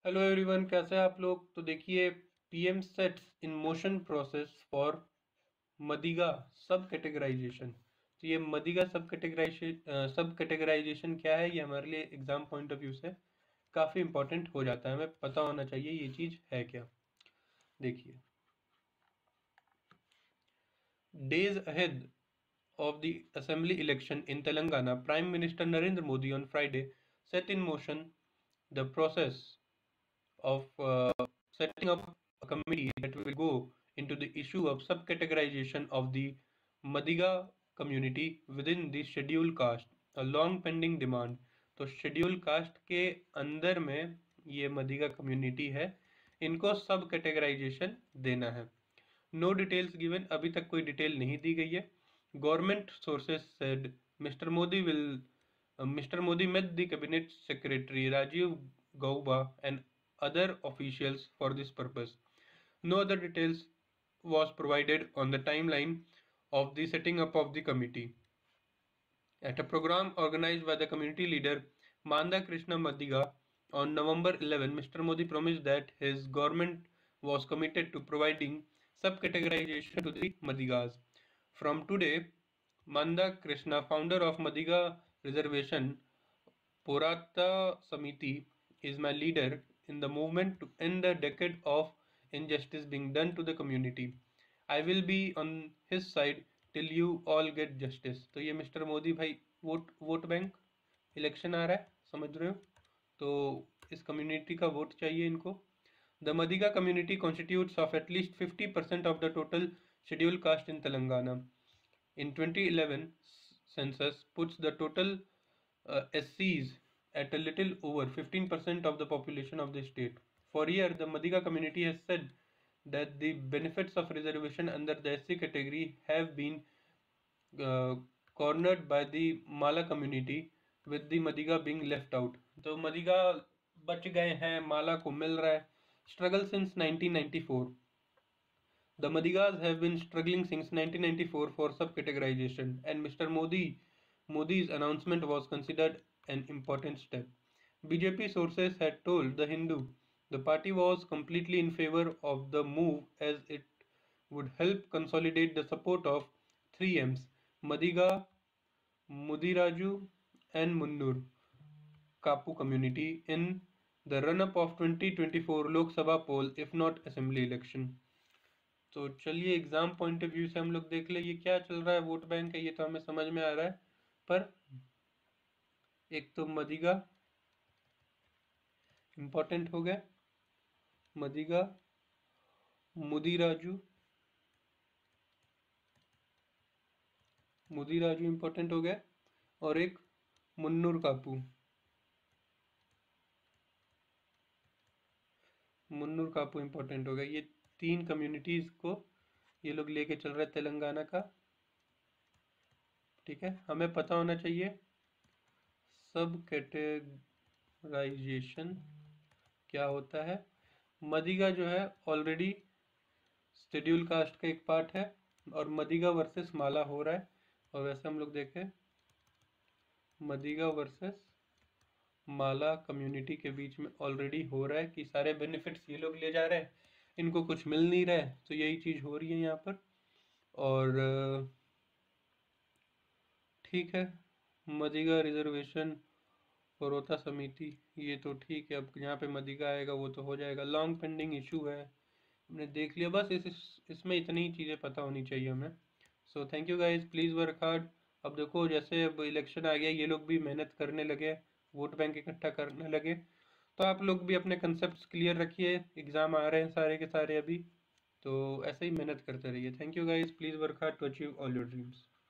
Hello everyone, कैसे हैं आप लोग। तो देखिए, PM sets in motion process for Madiga sub categorization. तो ये मदिगा सब कैटेगराइजेशन क्या है, ये हमारे लिए एग्जाम पॉइंट ऑफ व्यू से काफ़ी इंपॉर्टेंट हो जाता है। हमें पता होना चाहिए ये चीज़ है क्या। देखिए, days ahead of the assembly election in Telangana, Prime Minister Narendra Modi on Friday set in motion the process of setting up a committee that will go into the issue of subcategorization of the Madiga community within the scheduled caste, a long pending demand. तो schedule caste के अंदर में ये Madiga community है, इनको सब categorisation देना है। नो डिटेल्स गिवन, अभी तक कोई डिटेल नहीं दी गई है। Government sources said Mr. Modi met the cabinet secretary Rajiv Gauba and other officials for this purpose. No other details was provided on the timeline of the setting up of the committee. At a program organized by the community leader Manda Krishna Madiga on November 11, Mr. Modi promised that his government was committed to providing subcategorization to the Madigas. From today, Manda Krishna, founder of Madiga Reservation, Porata Samiti, is my leader in the movement to end the decade of injustice being done to the community. I will be on his side till you all get justice. तो ये mister Modi भाई vote bank election आ रहा है, समझ रहे हो। तो इस कम्युनिटी का वोट चाहिए इनको। The Madiga community constitutes of at least 50% of the total scheduled caste in Telangana. In 2011 census puts the total SCs at a little over 15% of the population of the state. For years, the Madiga community has said that the benefits of reservation under the SC category have been uh, cornered by the Mala community, with the Madiga being left out. तो मदिगा बच गए हैं, माला को मिल रहा है। Struggle since 1994. The Madigas have been struggling since 1994 for subcategorization, and Mr. Modi's announcement was considered an important step. BJP sources had told The Hindu the party was completely in favor of the move as it would help consolidate the support of three M's: Madiga, Mudiraju, and Munnur Kapu community in the run-up of 2024 Lok Sabha poll, if not assembly election. तो चलिए, exam point of view से हम लोग देख ले ये क्या चल रहा है। वोट बैंक है, ये तो हमें समझ में आ रहा है, पर एक तो मदिगा इम्पोर्टेंट हो गया, मदिगा, मुदिराजू मुदिराजू इम्पोर्टेंट हो गया, और एक मुन्नूर कापू इम्पोर्टेंट हो गया। ये तीन कम्युनिटीज को ये लोग लेके चल रहे हैं तेलंगाना का। ठीक है, हमें पता होना चाहिए सब कैटेगराइजेशन क्या होता है। मदिगा जो है ऑलरेडी शेड्यूल कास्ट का एक पार्ट है, और मदिगा वर्सेस माला हो रहा है। और वैसे हम लोग देखें, मदिगा वर्सेस माला कम्युनिटी के बीच में ऑलरेडी हो रहा है कि सारे बेनिफिट्स ये लोग ले जा रहे हैं, इनको कुछ मिल नहीं रहा है। तो यही चीज़ हो रही है यहाँ पर। और ठीक है, मदिगा रिजर्वेशन परोता समिति, ये तो ठीक है। अब यहाँ पे मदिगा आएगा वो तो हो जाएगा। लॉन्ग पेंडिंग इशू है, हमने देख लिया। बस इसमें इतनी ही चीज़ें पता होनी चाहिए हमें। So thank you guys, please work hard. अब देखो, जैसे अब इलेक्शन आ गया, ये लोग भी मेहनत करने लगे, वोट बैंक इकट्ठा करने लगे। तो आप लोग भी अपने कंसेप्ट क्लियर रखिए, एग्ज़ाम आ रहे हैं सारे के सारे अभी। तो ऐसे ही मेहनत करते रहिए। Thank you guys, please work hard to achieve all your dreams.